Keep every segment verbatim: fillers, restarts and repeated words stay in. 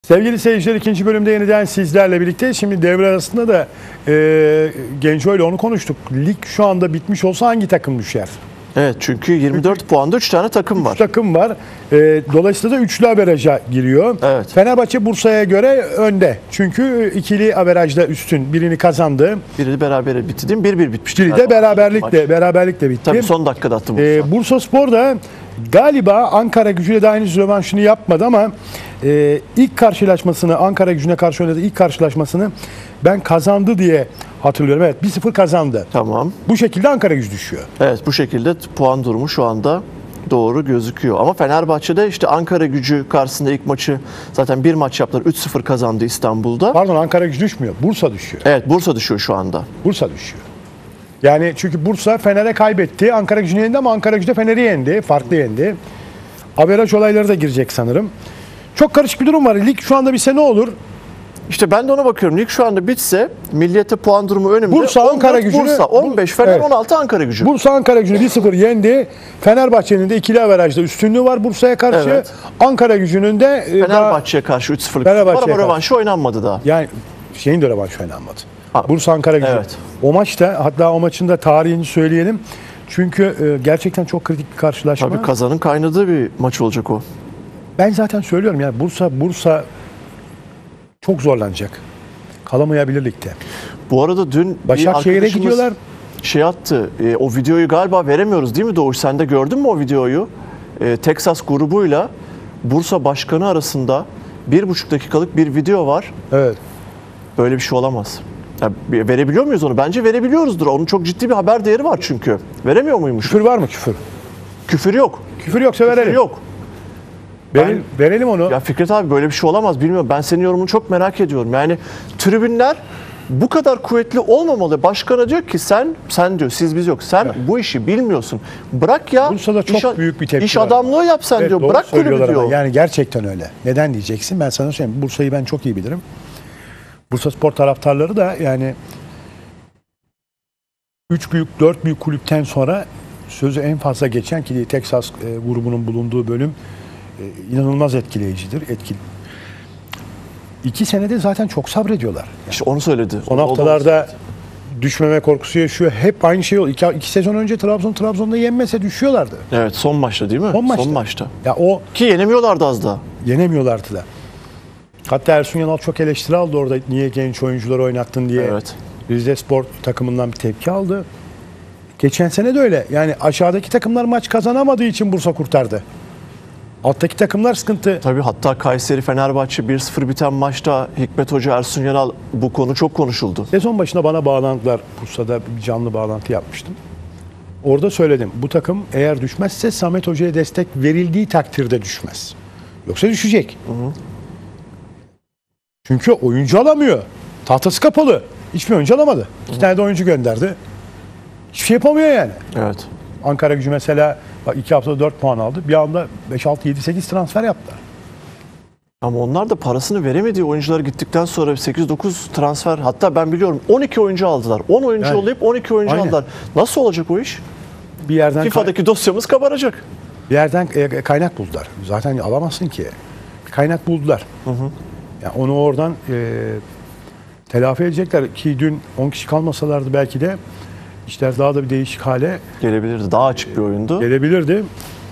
Sevgili seyirciler, ikinci bölümde yeniden sizlerle birlikte. Şimdi devre arasında da e, Genco ile onu konuştuk. Lig şu anda bitmiş olsa hangi takım düşer? Evet, çünkü yirmi dört çünkü puanda üç tane takım var. üç takım var. E, dolayısıyla da üçlü averaja giriyor. Evet. Fenerbahçe Bursa'ya göre önde. Çünkü ikili averajda üstün. Birini kazandı. Biri berabere bitti değil mi? bir bir bitmişti. Biri de beraberlikle, beraberlikle bitti. Tabii son dakikada attı Bursa. E, Bursa Spor da galiba Ankara Gücü'yle de henüz rövanşını yapmadı ama e, ilk karşılaşmasını, Ankara Gücü'ne karşı oynadığı ilk karşılaşmasını ben kazandı diye hatırlıyorum. Evet, bir sıfır kazandı. Tamam. Bu şekilde Ankara Gücü düşüyor. Evet, bu şekilde puan durumu şu anda doğru gözüküyor. Ama Fenerbahçe'de işte Ankara Gücü karşısında ilk maçı zaten bir maç yaptılar. üç sıfır kazandı İstanbul'da. Pardon, Ankara Gücü düşmüyor. Bursa düşüyor. Evet, Bursa düşüyor şu anda. Bursa düşüyor. Yani çünkü Bursa Fener'e kaybetti. Ankara Gücü'nü yendi ama Ankara Gücü de Fener'i yendi. Farklı yendi. Averaj olayları da girecek sanırım. Çok karışık bir durum var. Lig şu anda bitse ne olur? İşte ben de ona bakıyorum. Lig şu anda bitse Milliyet'te puan durumu önümde. Bursa Ankara Gücü'nü Bursa on beş, Fener evet. on altı Ankara Gücü. Bursa Ankara Gücü'nü bir sıfır yendi. Fenerbahçe'nin de ikili averajda üstünlüğü var Bursa'ya karşı. Evet. Ankara Gücü'nün de Fenerbahçe'ye karşı üç sıfırlık var ama rövanşı oynanmadı daha. Yani şeyin de rövanşı oynanmadı. Ha. Bursa Ankara Gücü. Evet. O maçta, hatta o maçın da tarihini söyleyelim. Çünkü e, gerçekten çok kritik bir karşılaşma. Tabii kazanın kaynadığı bir maç olacak o. Ben zaten söylüyorum yani Bursa Bursa çok zorlanacak. Kalamayabilir ligde. Bu arada dün Başakşehir'e gidiyorlar. Şey attı. E, o videoyu galiba veremiyoruz değil mi Doğuş? Sen de gördün mü o videoyu? E, Texas grubuyla Bursa Başkanı arasında bir buçuk dakikalık bir video var. Evet. Böyle bir şey olamaz. Ya, verebiliyor muyuz onu? Bence verebiliyoruzdur. Onun çok ciddi bir haber değeri var çünkü. Veremiyor muymuş? Küfür var mı küfür? Küfür yok. Küfür yoksa verelim. Küfür yok. Verelim, ben, verelim onu. Ya Fikret abi böyle bir şey olamaz. Bilmiyorum. Ben senin yorumunu çok merak ediyorum. Yani tribünler bu kadar kuvvetli olmamalı. Başkana diyor ki sen, sen diyor siz biz yok. Sen evet. bu işi bilmiyorsun. Bırak ya. Bursa'da çok iş, büyük bir tepki İş var. adamlığı yap sen evet, diyor. Bırak kulübü diyor. Yani gerçekten öyle. Neden diyeceksin? Ben sana söyleyeyim. Bursa'yı ben çok iyi bilirim. Bursa Spor taraftarları da yani üç büyük, dört büyük kulüpten sonra sözü en fazla geçen ki Texas e, grubunun bulunduğu bölüm e, inanılmaz etkileyicidir. Etkili. İki senede zaten çok sabrediyorlar. Yani işte onu söyledi. Son haftalarda düşmeme korkusu yaşıyor. Hep aynı şey oldu. İki, iki sezon önce Trabzon Trabzon'da yenmese düşüyorlardı. Evet, son maçta değil mi? Son maçta. Son maçta. Ya o ki yenemiyorlardı az da. Yenemiyorlardı da. Hatta Ersun Yanal çok eleştiri aldı orada. Niye genç oyuncuları oynattın diye. Evet. Rize Spor takımından bir tepki aldı. Geçen sene de öyle. Yani aşağıdaki takımlar maç kazanamadığı için Bursa kurtardı. Alttaki takımlar sıkıntı. Tabii hatta Kayseri Fenerbahçe bir sıfır biten maçta Hikmet Hoca, Ersun Yanal bu konu çok konuşuldu. Sezon başına bana bağlandılar. Bursa'da bir canlı bağlantı yapmıştım. Orada söyledim. Bu takım eğer düşmezse Samet Hoca'ya destek verildiği takdirde düşmez. Yoksa düşecek. Hı hı. Çünkü oyuncu alamıyor. Tahtası kapalı. Hiçbir oyuncu alamadı. İki hı. tane de oyuncu gönderdi. Hiçbir şey yapamıyor yani. Evet. Ankara Gücü mesela bak iki haftada dört puan aldı. Bir anda beş altı yedi sekiz transfer yaptılar. Ama onlar da parasını veremediği oyuncular gittikten sonra sekiz dokuz transfer, hatta ben biliyorum on iki oyuncu aldılar. on oyuncu yani, yollayıp on iki oyuncu aynen. aldılar. Nasıl olacak o iş? Bir yerden FIFA'daki dosyamız kabaracak. Bir yerden kaynak buldular. Zaten alamazsın ki. Bir kaynak buldular. Hı hı. Yani onu oradan e, telafi edecekler ki dün on kişi kalmasalardı belki de işler daha da bir değişik hale gelebilirdi. Daha açık bir oyundu. Gelebilirdi.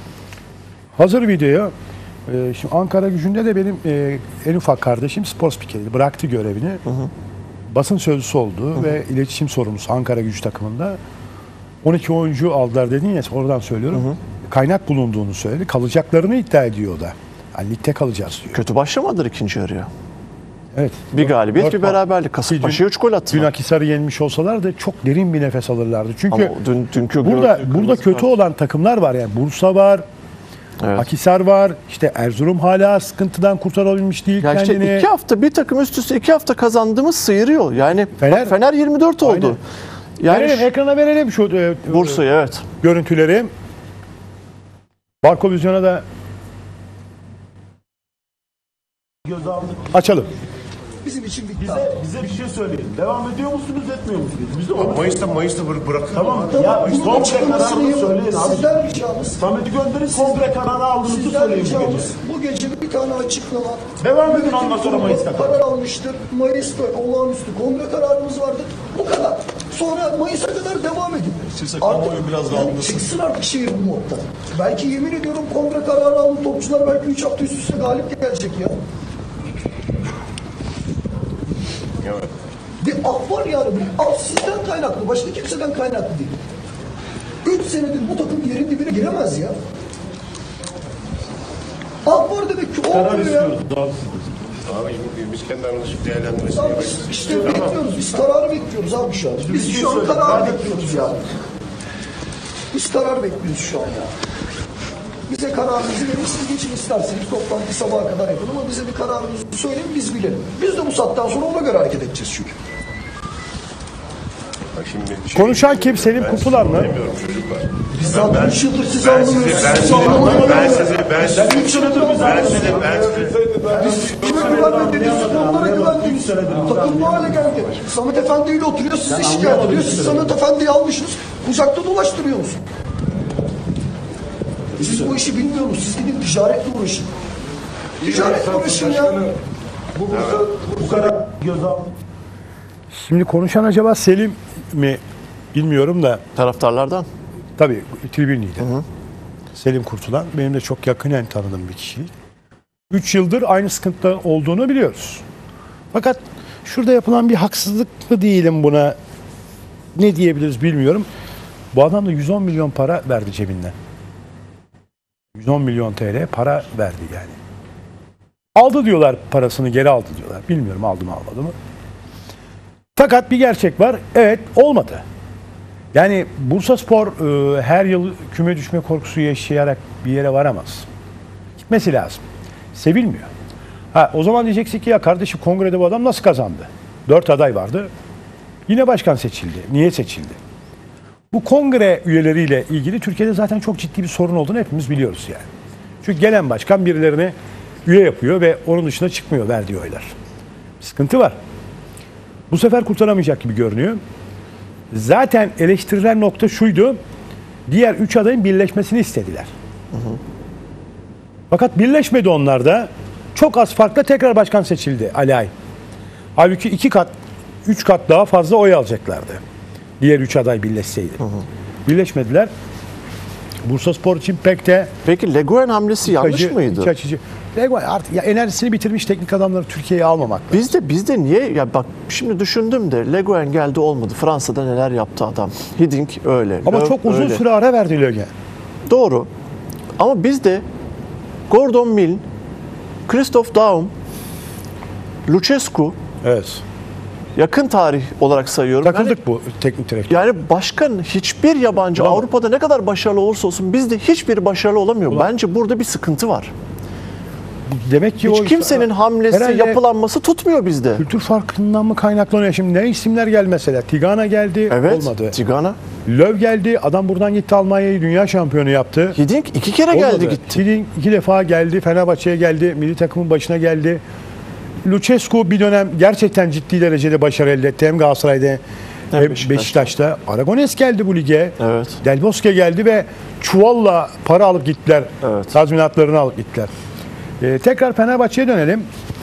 Hazır videoya. E, şimdi Ankara Gücü'nde de benim e, en ufak kardeşim spor spikeriydi. Bıraktı görevini. Hı hı. Basın sözcüsü oldu hı hı. ve iletişim sorumlusu Ankara Gücü takımında. on iki oyuncu aldılar dedin ya, oradan söylüyorum. Hı hı. Kaynak bulunduğunu söyledi. Kalacaklarını iddia ediyor o da. Yani ligde kalacağız diyor. Kötü başlamadılar ikinci yarıya. Evet. Bir galibiyet, bir beraberlik. Kasımpaşa'ya üç gol attılar. Dün Akhisar'ı yenmiş olsalardı çok derin bir nefes alırlardı. Çünkü ama dün, dünkü burada burada kötü var. olan takımlar var yani. Bursa var. Evet. Akhisar var. İşte Erzurum hala sıkıntıdan kurtarabilmiş değil ya kendini. İşte iki hafta bir takım üst üste iki hafta kazandığımız sıyırıyor. Yani Fener, bak, Fener yirmi dört oldu. Aynen. Yani verelim, ekrana verelim şu e, Bursa'yı evet. Görüntüleri. Barko Vizyon'a da açalım. bizim için bitti. Bize, bize bir şey söyleyin. Devam ediyor musunuz, etmiyor musunuz? Biz de Ama onu Mayıs'ta Mayıs'ta bırak- bırakın. Tamam. Tamam, Ya bunun kongre açıklamasını kararını yapın. söyleyin abi. Sizden ricamız, Samet'i gönderin, kongre kararı aldığınızı sizden söyleyin bu gece. ricamız bu gece bir tane açıklama. Devam edin, Yönetim ondan sonra kurulu Mayıs'ta. karar almıştır. Mayıs'ta olağanüstü kongre kararımız vardır. Bu kadar. Sonra Mayıs'a kadar devam edin. Size Artık kamuoyu biraz yani rahatlasın. çıksın artık şehir bu modda. Belki yemin ediyorum kongre kararı alın topçular belki üç hafta üst üste galip gelecek ya. Evet. Bir af var yani. Bir af sizden kaynaklı. Başka kimseden kaynaklı değil. Üç senedir bu takım yerin dibine giremez ya. Af var demek ki Karar olmuyor ya. istiyoruz. Daha Abi biz kendi aramızda değerlendirmesini Abi yaparız. biz işte bekliyoruz. Biz kararı bekliyoruz abi şu an. Biz şu an karar bekliyoruz ya. Biz karar bekliyoruz şu an ya. Bize kararınızı verin. Siz geçin isterseniz toplantı sabaha kadar yapın ama bize bir kararınızı söyleyin biz bilelim. Biz de bu saatten sonra ona göre hareket edeceğiz çünkü. Bak şimdi şey- Konuşan kim? Selim Ben Kutular mı? Demiyorum çocuklar. Biz zaten üç yıldır sizi Ben sizi, anlamıyoruz. ben Sizi sizi, anlamayı ben öğreniyoruz. sizi, ben sizi, üç yıldır ben sizi, ben sizi, Kime güvenmediğiniz futbollara güvendiniz. Takım bu hale geldi. Samet Efendi ile oturuyor, sizi şikayet ediyor. Siz Samet Efendi'yi almışsınız, kucakta dolaştırıyorsunuz. Siz bu işi bilmiyorsunuz. Siz gidin ticaretle uğraşın. Ticaretle uğraşın ya. bu, bu kadar göz aldık. Şimdi konuşan acaba Selim mi bilmiyorum da Taraftarlardan. tabii tribün lideri. Selim Kurtulan benim de çok yakinen tanıdığım bir kişi. Üç yıldır aynı sıkıntıda olduğunu biliyoruz. Fakat şurada yapılan bir haksızlık mı diyelim buna, ne diyebiliriz bilmiyorum. Bu adam da yüz on milyon para verdi cebinden. yüz on milyon T L para verdi yani. Aldı diyorlar, parasını geri aldı diyorlar. Bilmiyorum aldı mı almadı mı. Fakat bir gerçek var. Evet, olmadı. Yani Bursaspor e, her yıl küme düşme korkusu yaşayarak bir yere varamaz. Gitmesi lazım. Sevilmiyor. Ha, o zaman diyeceksin ki ya kardeşim kongrede bu adam nasıl kazandı? Dört aday vardı. Yine başkan seçildi. Niye seçildi? Bu kongre üyeleriyle ilgili Türkiye'de zaten çok ciddi bir sorun olduğunu hepimiz biliyoruz yani. Çünkü gelen başkan birilerini üye yapıyor ve onun dışına çıkmıyor verdiği oylar. Bir sıkıntı var. Bu sefer kurtaramayacak gibi görünüyor. Zaten eleştirilen nokta şuydu. Diğer üç adayın birleşmesini istediler. Hı hı. Fakat birleşmedi onlar da. Çok az farkla tekrar başkan seçildi Ali Ay. Halbuki iki kat, üç kat daha fazla oy alacaklardı. Diğer üç aday birleşseydi. Hı hı. Birleşmediler. Bursaspor için pek de Peki Le Guen hamlesi yanlış acı, mıydı? iç açıcı. Le Guen artık ya enerjisini bitirmiş teknik adamları Türkiye'ye almamak. Bizde bizde niye ya bak şimdi düşündüm de Le Guen geldi olmadı. Fransa'da neler yaptı adam. Hiddink öyle. Ama Löw çok uzun öyle. süre ara verdi Le Guen. Doğru. Ama bizde Gordon Milne, Christophe Daum, Lucescu Evet. yakın tarih olarak sayıyorum. Takıldık Yani, bu teknik direktör. yani başkan hiçbir yabancı Ulan. Avrupa'da ne kadar başarılı olursa olsun bizde hiçbir başarılı olamıyor. Ulan. Bence burada bir sıkıntı var. Demek ki Hiç o kimsenin hamlesi, herhalde yapılanması tutmuyor bizde. kültür farkından mı kaynaklanıyor? Şimdi ne isimler geldi mesela? Tigana geldi, Evet. olmadı. Tigana. Löw geldi, adam buradan gitti Almanya'yı dünya şampiyonu yaptı. Hiddink iki kere Olmadı. geldi gitti. Hiddink iki defa geldi, Fenerbahçe'ye geldi, milli takımın başına geldi. Lucescu bir dönem gerçekten ciddi derecede başarı elde etti. Hem Galatasaray'da hem Beşiktaş'ta. Beşiktaş'ta. Aragones geldi bu lige. Evet. Del Bosque geldi ve çuvalla para alıp gittiler. Evet. Tazminatlarını alıp gittiler. Ee, tekrar Fenerbahçe'ye dönelim.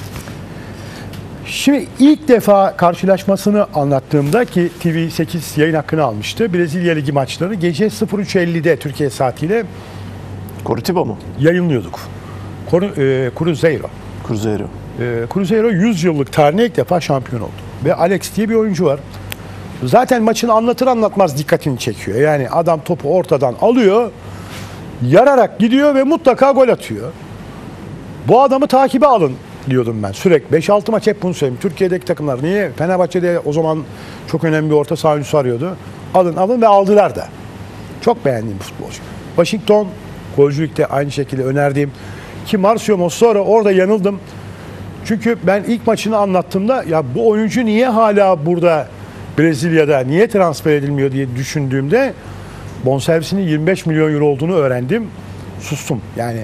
Şimdi ilk defa karşılaşmasını anlattığımda ki T V sekiz yayın hakkını almıştı. Brezilya Ligi maçları gece sıfır üç ellide Türkiye saatiyle Coritiba mı? yayınlıyorduk. Cru- e, Cruzeiro. Cruzeiro. E, Cruzeiro yüz yıllık tarihine ilk defa şampiyon oldu. Ve Alex diye bir oyuncu var. Zaten maçını anlatır anlatmaz dikkatini çekiyor. Yani adam topu ortadan alıyor, yararak gidiyor ve mutlaka gol atıyor. Bu adamı takibe alın diyordum ben sürekli. beş altı maç hep bunu söyleyeyim. Türkiye'deki takımlar niye? Fenerbahçe'de o zaman çok önemli bir orta saha oyuncusu arıyordu. Alın alın ve aldılar da. Çok beğendiğim futbolcu. Washington golcülükte aynı şekilde önerdiğim ki Marcio Mossoro orada yanıldım. Çünkü ben ilk maçını anlattığımda ya bu oyuncu niye hala burada Brezilya'da niye transfer edilmiyor diye düşündüğümde bonservisinin yirmi beş milyon euro olduğunu öğrendim. Sustum. Yani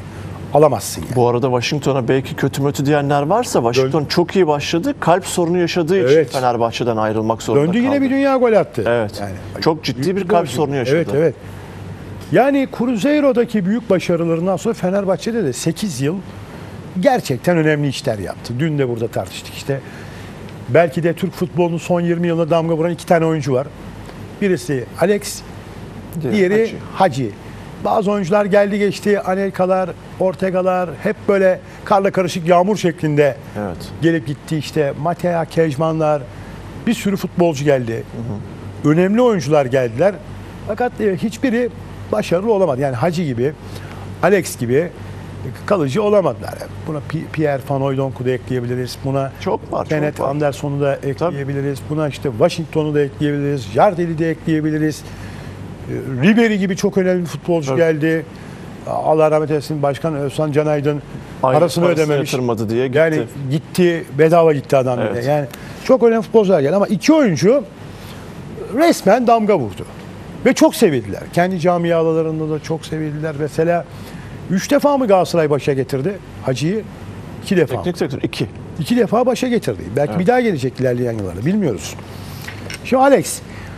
alamazsın yani. Bu arada Washington'a belki kötü mötü diyenler varsa Washington çok iyi başladı. Kalp sorunu yaşadığı için Evet. Fenerbahçe'den ayrılmak zorunda Döndü kaldı. yine bir dünya gol attı. Evet. Yani, Çok ciddi büyük bir kalp golcü. sorunu yaşadı. Evet, evet. Yani Cruzeiro'daki büyük başarılarından sonra Fenerbahçe'de de sekiz yıl gerçekten önemli işler yaptı. Dün de burada tartıştık işte. Belki de Türk futbolunun son yirmi yılına damga vuran iki tane oyuncu var. Birisi Alex, diğeri Hacı. Hacı. Bazı oyuncular geldi geçti. Anelkalar, Ortega'lar hep böyle karla karışık yağmur şeklinde Evet. gelip gitti işte. Matea, Kejmanlar, bir sürü futbolcu geldi. Önemli oyuncular geldiler. Fakat e, hiçbiri başarılı olamadı. Yani Hacı gibi, Alex gibi kalıcı olamadılar. Buna Pi- Pierre Van Hooydonk'u da ekleyebiliriz. Buna Çok var, çok Kenneth var. Anderson'u da ekleyebiliriz. Buna işte Washington'u da ekleyebiliriz. Jardel'i de ekleyebiliriz. E, Ribery gibi çok önemli bir futbolcu Tabii. geldi. Allah rahmet eylesin Başkan Özcan Canaydın Aynı parasını parasını ödememiş. yatırmadı diye gitti. Yani gitti, bedava gitti adam bir de. Evet. Yani çok önemli futbolcular geldi ama iki oyuncu resmen damga vurdu. Ve çok sevildiler. Kendi camialarında da çok sevildiler. Mesela üç defa mı Galatasaray başa getirdi Hacı'yı? İki defa. mı? Teknik direktör iki. İki defa başa getirdi. Belki bir daha gelecek ilerleyen yıllarda. Bilmiyoruz. Şimdi Alex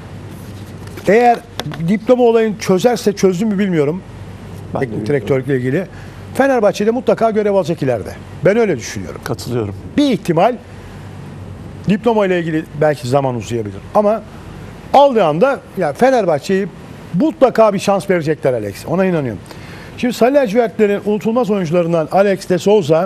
eğer diploma olayını çözerse çözdü mü bilmiyorum. Ben de Teknik bilmiyorum. direktörlükle ilgili. Fenerbahçe'de mutlaka görev alacak ileride. Ben öyle düşünüyorum. Katılıyorum. Bir ihtimal diploma ile ilgili belki zaman uzayabilir. Ama aldığı anda yani Fenerbahçe'yi mutlaka bir şans verecekler Alex. Ona inanıyorum. Şimdi Sarı Lacivertlerin unutulmaz oyuncularından Alex de Souza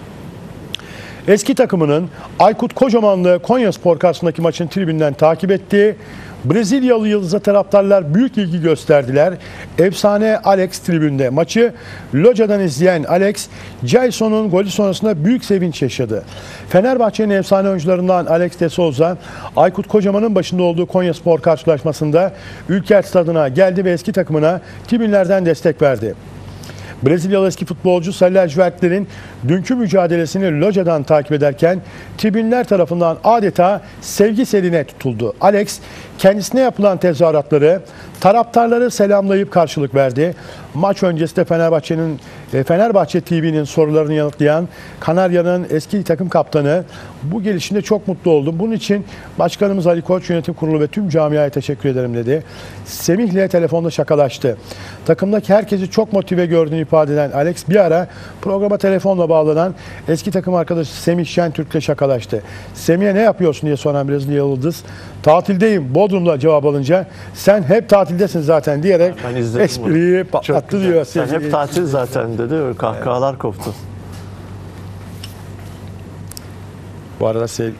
eski takımının Aykut Kocamanlı Konyaspor karşısındaki maçın tribünden takip etti. Brezilyalı yıldız'a taraftarlar büyük ilgi gösterdiler. Efsane Alex tribünde. Maçı locadan izleyen Alex, Jason'un golü sonrasında büyük sevinç yaşadı. Fenerbahçe'nin efsane oyuncularından Alex de Souza, Aykut Kocaman'ın başında olduğu Konyaspor karşılaşmasında Ülker Stadı'na geldi ve eski takımına tribünlerden destek verdi. Brezilyalı eski futbolcu Sarı Lacivertlerin dünkü mücadelesini locadan takip ederken tribünler tarafından adeta sevgi seline tutuldu. Alex kendisine yapılan tezahüratları, taraftarları selamlayıp karşılık verdi. Maç öncesinde Fenerbahçe'nin Fenerbahçe T V'nin sorularını yanıtlayan Kanarya'nın eski takım kaptanı bu gelişinde çok mutlu oldum. Bunun için Başkanımız Ali Koç, Yönetim Kurulu ve tüm camiaya teşekkür ederim dedi. Semih'le telefonda şakalaştı. Takımdaki herkesi çok motive gördüğünü ifade eden Alex bir ara programa telefonla bağlanan eski takım arkadaşı Semih Şentürk'le şakalaştı. Semih'e ne yapıyorsun diye soran Brezilyalı yıldız, tatildeyim Bodrum'da cevap alınca sen hep tatildesin zaten diyerek Ben izledim espriyi Çok patlattı güzel. diyor. Sen sevgili- hep tatil zaten dedi. Öyle kahkahalar koptu. Bu arada sev...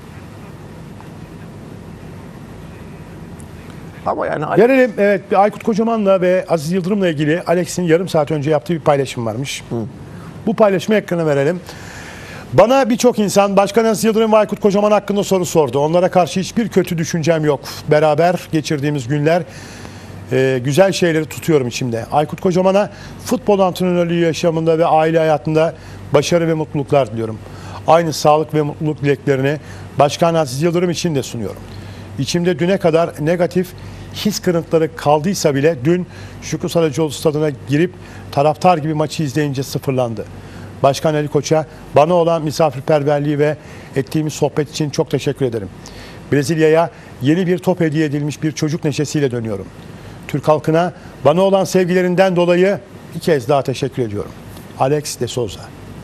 Ama yani Gelelim evet bir Aykut Kocaman'la ve Aziz Yıldırım'la ilgili Alex'in yarım saat önce yaptığı bir paylaşım varmış. Bu paylaşımı ekrana verelim. Bana birçok insan Başkan Aziz Yıldırım ve Aykut Kocaman hakkında soru sordu. Onlara karşı hiçbir kötü düşüncem yok. Beraber geçirdiğimiz günler e, güzel şeyleri tutuyorum içimde. Aykut Kocaman'a futbol antrenörlüğü yaşamında ve aile hayatında başarı ve mutluluklar diliyorum. Aynı sağlık ve mutluluk dileklerini Başkan Aziz Yıldırım için de sunuyorum. İçimde düne kadar negatif his kırıntıları kaldıysa bile dün Şükrü Saracoğlu stadına girip taraftar gibi maçı izleyince sıfırlandı. Başkan Ali Koç'a bana olan misafirperverliği ve ettiğimiz sohbet için çok teşekkür ederim. Brezilya'ya yeni bir top hediye edilmiş bir çocuk neşesiyle dönüyorum. Türk halkına bana olan sevgilerinden dolayı bir kez daha teşekkür ediyorum. Alex de Souza.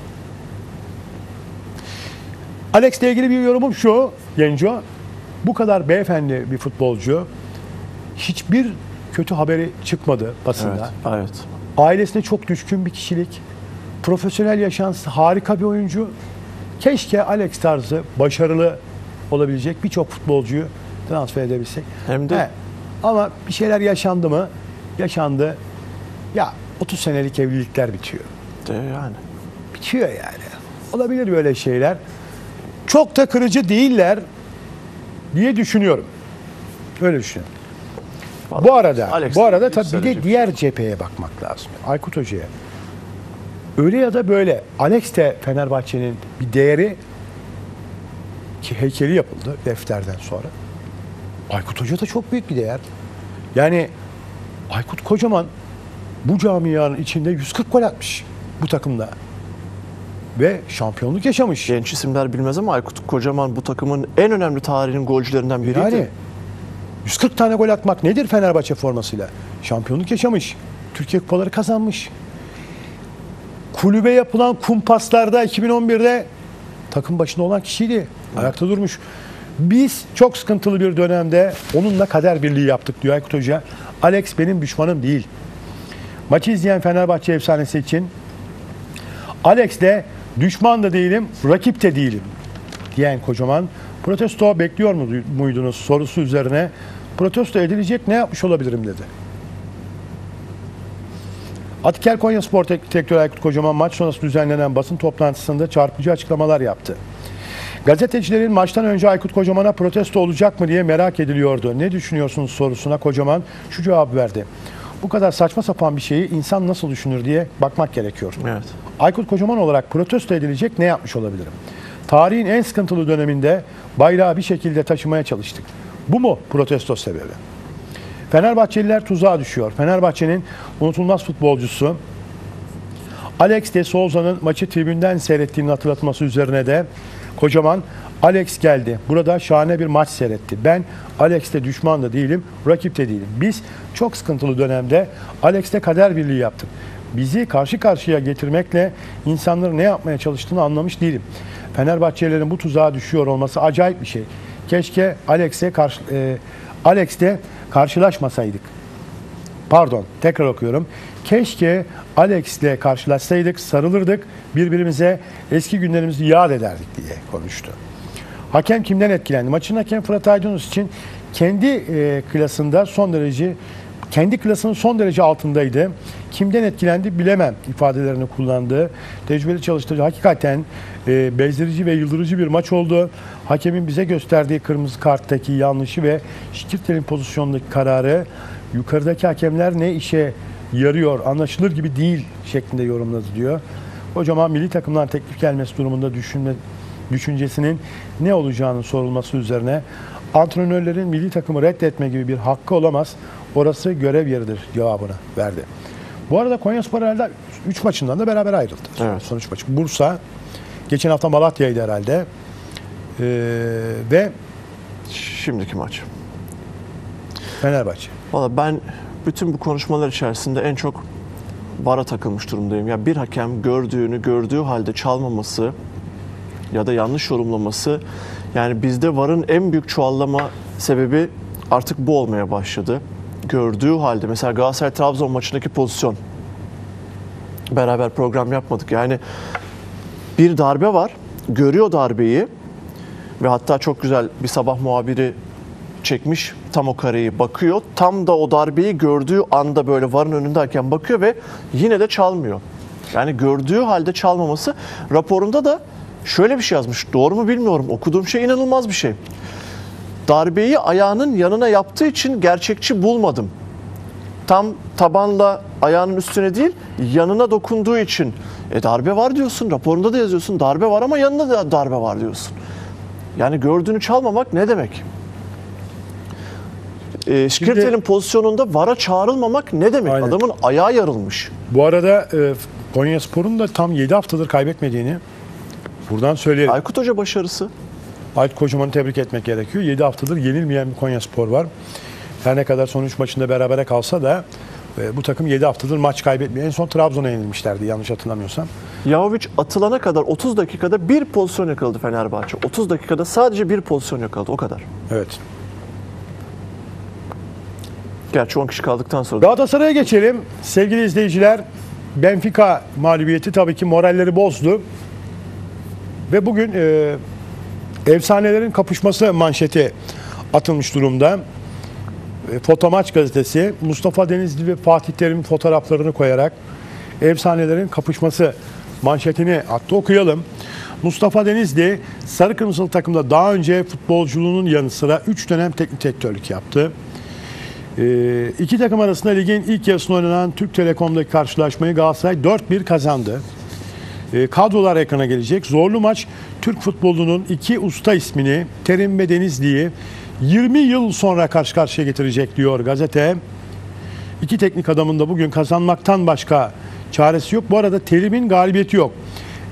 Alex'le ilgili bir yorumum şu Genco. Bu kadar beyefendi bir futbolcu. Hiçbir kötü haberi çıkmadı basında. Evet, evet. Ailesine çok düşkün bir kişilik. Profesyonel yaşantısı harika bir oyuncu. Keşke Alex tarzı başarılı olabilecek birçok futbolcuyu transfer edebilsek. Hem de- He, ama bir şeyler yaşandı mı? Yaşandı. Ya otuz senelik evlilikler bitiyor. De yani. Bitiyor yani. Olabilir böyle şeyler. Çok da kırıcı değiller diye düşünüyorum. Öyle düşünüyorum. Bu arada, Alex bu arada tabii bir yükselecek. de diğer cepheye bakmak lazım. Aykut Hoca'ya. Öyle ya da böyle Alex de Fenerbahçe'nin bir değeri ki heykeli yapıldı defterden sonra. Aykut Hoca da çok büyük bir değer. Yani Aykut Kocaman bu camianın içinde yüz kırk gol atmış bu takımda. ve şampiyonluk yaşamış. Genç isimler bilmez ama Aykut Kocaman bu takımın en önemli tarihinin golcülerinden biriydi. Yani yüz kırk tane gol atmak nedir Fenerbahçe formasıyla? Şampiyonluk yaşamış. Türkiye kupaları kazanmış. Kulübe yapılan kumpaslarda iki bin on birde takım başında olan kişiydi. Ayakta durmuş. Biz çok sıkıntılı bir dönemde onunla kader birliği yaptık diyor Aykut Hoca. Alex benim düşmanım değil. Maçı izleyen Fenerbahçe efsanesi için Alex de düşman da değilim, rakip de değilim diyen Kocaman, protesto bekliyor muydunuz sorusu üzerine protesto edilecek ne yapmış olabilirim dedi. Atiker Konyaspor Teknik Direktörü Aykut Kocaman maç sonrası düzenlenen basın toplantısında çarpıcı açıklamalar yaptı. Gazetecilerin maçtan önce Aykut Kocaman'a protesto olacak mı diye merak ediliyordu. Ne düşünüyorsunuz sorusuna Kocaman şu cevabı verdi. Bu kadar saçma sapan bir şeyi insan nasıl düşünür diye bakmak gerekiyor. Evet. Aykut Kocaman olarak protesto edilecek ne yapmış olabilirim? Tarihin en sıkıntılı döneminde bayrağı bir şekilde taşımaya çalıştık. Bu mu protesto sebebi? Fenerbahçeliler tuzağa düşüyor. Fenerbahçe'nin unutulmaz futbolcusu Alex de Souza'nın maçı tribünden seyrettiğinin hatırlatması üzerine de Kocaman, Alex geldi. Burada şahane bir maç seyretti. Ben Alex'te düşman da değilim, rakip de değilim. Biz çok sıkıntılı dönemde Alex'te kader birliği yaptık. Bizi karşı karşıya getirmekle insanların ne yapmaya çalıştığını anlamış değilim. Fenerbahçelilerin bu tuzağa düşüyor olması acayip bir şey. Keşke Alex'e karşı, e, Alex'te karşılaşmasaydık. Pardon, tekrar okuyorum. Keşke Alex'le karşılaşsaydık, sarılırdık, birbirimize eski günlerimizi yad ederdik diye konuştu. Hakem kimden etkilendi? Maçın hakemi Fırat Aydınus için kendi e, klasında son derece, kendi klasının son derece altındaydı. Kimden etkilendi bilemem ifadelerini kullandı. Tecrübeli çalıştırıcı hakikaten e, bezdirici ve yıldırıcı bir maç oldu. Hakemin bize gösterdiği kırmızı karttaki yanlışı ve Şikirtel'in pozisyondaki kararı yukarıdaki hakemler ne işe yarıyor, anlaşılır gibi değil şeklinde yorumladı diyor. Kocaman milli takımdan teklif gelmesi durumunda düşünme, düşüncesinin ne olacağının sorulması üzerine antrenörlerin milli takımı reddetme gibi bir hakkı olamaz. Orası görev yeridir cevabını verdi. Bu arada Konyaspor herhalde üç maçından da beraber ayrıldı. Evet. Sonuç maçı. Bursa, geçen hafta Malatya'ydı herhalde. Ee, ve Şimdiki maç. Fenerbahçe. Valla ben bütün bu konuşmalar içerisinde en çok VAR'a takılmış durumdayım. Ya bir hakem gördüğünü gördüğü halde çalmaması ya da yanlış yorumlaması, yani bizde VAR'ın en büyük çuvallama sebebi artık bu olmaya başladı. Gördüğü halde mesela Galatasaray-Trabzon maçındaki pozisyon, beraber program yapmadık. Yani bir darbe var, görüyor darbeyi ve hatta çok güzel bir sabah muhabiri çekmiş tam o kareyi, bakıyor. Tam da o darbeyi gördüğü anda böyle VAR'ın önündeyken bakıyor ve yine de çalmıyor. Yani gördüğü halde çalmaması, raporunda da şöyle bir şey yazmış. Doğru mu bilmiyorum. Okuduğum şey inanılmaz bir şey. Darbeyi ayağının yanına yaptığı için gerçekçi bulmadım. Tam tabanla ayağının üstüne değil, yanına dokunduğu için. E darbe var diyorsun, raporunda da yazıyorsun. Darbe var ama yanında da darbe var diyorsun. Yani gördüğünü çalmamak ne demek? E, Şikirtel'in pozisyonunda VAR'a çağrılmamak ne demek? Aynen. Adamın ayağı yarılmış. Bu arada e, Konyaspor'un da tam yedi haftadır kaybetmediğini buradan söyleyelim. Aykut Hoca başarısı. Aykut Kocaman'ı tebrik etmek gerekiyor. yedi haftadır yenilmeyen bir Konyaspor var. Her ne kadar son üç maçında berabere kalsa da e, bu takım yedi haftadır maç kaybetmiyor. En son Trabzon'a yenilmişlerdi yanlış hatırlamıyorsam. Yahovic atılana kadar otuz dakikada bir pozisyon yakaladı Fenerbahçe. otuz dakikada sadece bir pozisyon yakaladı, o kadar. Evet. Gerçi on kişi kaldıktan sonra da Galatasaray'a geçelim. Sevgili izleyiciler, Benfica mağlubiyeti tabii ki moralleri bozdu. Ve bugün e, efsanelerin kapışması manşeti atılmış durumda. E, Fotomaç gazetesi Mustafa Denizli ve Fatih Terim'in fotoğraflarını koyarak efsanelerin kapışması manşetini attı. Okuyalım. Mustafa Denizli sarı kırmızılı takımda daha önce futbolculuğunun yanı sıra üç dönem teknik direktörlük yaptı. E, iki takım arasında ligin ilk yarısında oynanan Türk Telekom'daki karşılaşmayı Galatasaray dört bir kazandı. E, kadrolar ekrana gelecek. Zorlu maç Türk futbolunun iki usta ismini, Terim ve Denizli'yi yirmi yıl sonra karşı karşıya getirecek diyor gazete. İki teknik adamın da bugün kazanmaktan başka çaresi yok. Bu arada Terim'in galibiyeti yok.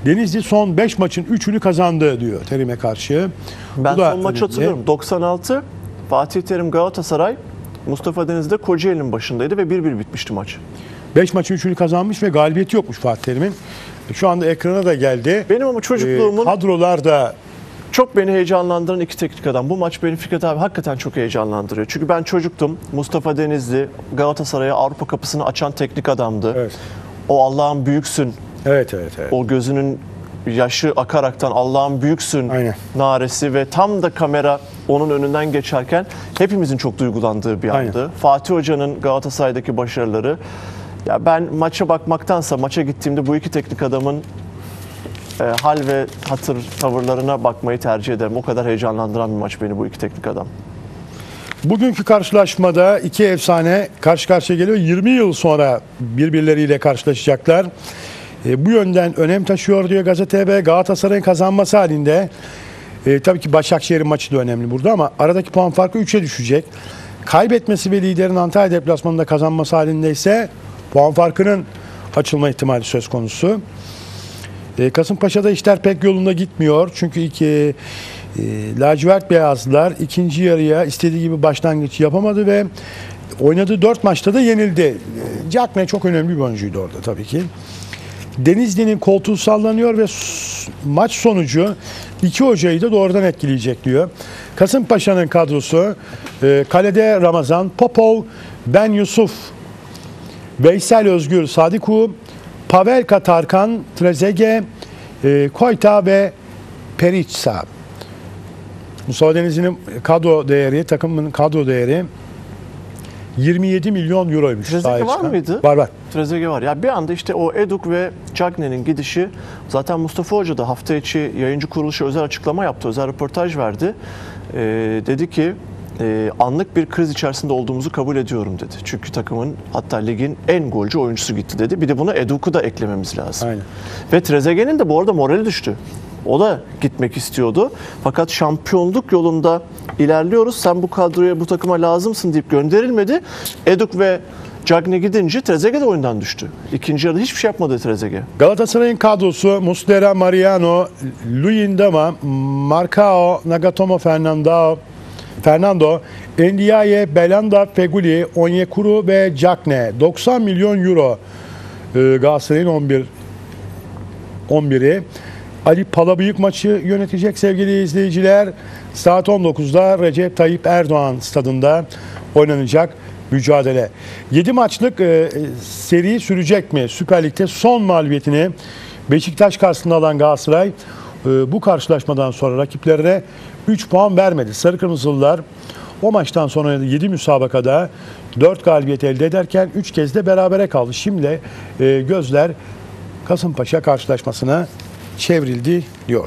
Denizli son beş maçın üçünü kazandı diyor Terim'e karşı. Ben Bu da son maçı önemli. hatırlıyorum. doksan altı Fatih Terim Galatasaray, Mustafa Denizli Kocaeli'nin başındaydı ve bir bir bitmişti maç. beş maçın üçünü kazanmış ve galibiyeti yokmuş Fatih Terim'in. Şu anda ekrana da geldi. Benim ama çocukluğumun Ee, kadrolar da çok beni heyecanlandıran iki teknik adam. Bu maç beni Fikret abi hakikaten çok heyecanlandırıyor. Çünkü ben çocuktum. Mustafa Denizli Galatasaray'a Avrupa kapısını açan teknik adamdı. evet. O Allah'ım büyüksün. Evet evet evet. O gözünün yaşı akaraktan Allah'ım büyüksün Aynen. naresi ve tam da kamera onun önünden geçerken hepimizin çok duygulandığı bir andı. Aynen. Fatih Hoca'nın Galatasaray'daki başarıları. Ya ben maça bakmaktansa maça gittiğimde bu iki teknik adamın e, hal ve hatır tavırlarına bakmayı tercih ederim. O kadar heyecanlandıran bir maç beni bu iki teknik adam. Bugünkü karşılaşmada iki efsane karşı karşıya geliyor. yirmi yıl sonra birbirleriyle karşılaşacaklar. E, bu yönden önem taşıyor diyor Gazete Haber. Galatasaray'ın kazanması halinde e, tabii ki Başakşehir'in maçı da önemli burada ama aradaki puan farkı üçe düşecek. Kaybetmesi ve liderin Antalya deplasmanında kazanması halinde ise puan farkının açılma ihtimali söz konusu. E, Kasımpaşa'da işler pek yolunda gitmiyor. Çünkü iki e, lacivert beyazlılar ikinci yarıya istediği gibi başlangıç yapamadı ve oynadığı dört maçta da yenildi. E, Cagney çok önemli bir oyuncuydu orada tabii ki. Denizli'nin koltuğu sallanıyor ve s- maç sonucu iki hocayı da doğrudan etkileyecek diyor. Kasımpaşa'nın kadrosu e, kalede Ramazan, Popov, Ben Yusuf, Veysel Özgür, Sadiku, Pavelka Tarkan, Trezeguet, e, Koyta ve Perica. Mustafa Denizli'nin kadro değeri, takımın kadro değeri yirmi yedi milyon euroymuş. Trezeguet sahaya var çıkan. mıydı? Var var. Trezeguet var. Ya bir anda işte o Eduk ve Cagney'nin gidişi, zaten Mustafa Hoca da hafta içi yayıncı kuruluşa özel açıklama yaptı, özel röportaj verdi. Ee, dedi ki e, anlık bir kriz içerisinde olduğumuzu kabul ediyorum dedi. Çünkü takımın hatta ligin en golcü oyuncusu gitti dedi. Bir de buna Eduk'u da eklememiz lazım. Aynen. Ve Trezeguet'in de bu arada morali düştü. O da gitmek istiyordu. Fakat şampiyonluk yolunda ilerliyoruz. Sen bu kadroya, bu takıma lazımsın deyip gönderilmedi. Eduk ve Cagney gidince Trezeguet de oyundan düştü. İkinci yarıda hiçbir şey yapmadı Trezeguet. Galatasaray'ın kadrosu Muslera, Mariano, Luyendama, Marcao, Nagatomo, Fernando, Fernando, Ndiaye, Belanda, Feguli, Onyekuru ve Cagney. doksan milyon euro e, Galatasaray'ın on bir on biri. Ali Palabıyık maçı yönetecek sevgili izleyiciler. Saat on dokuzda Recep Tayyip Erdoğan stadında oynanacak mücadele. yedi maçlık e, seri sürecek mi? Süper Lig'de son mağlubiyetini Beşiktaş karşısında alan Galatasaray e, bu karşılaşmadan sonra rakiplerine üç puan vermedi. Sarı Kırmızılılar o maçtan sonra yedi müsabakada dört galibiyet elde ederken üç kez de berabere kaldı. Şimdi e, gözler Kasımpaşa karşılaşmasına çevrildi diyor.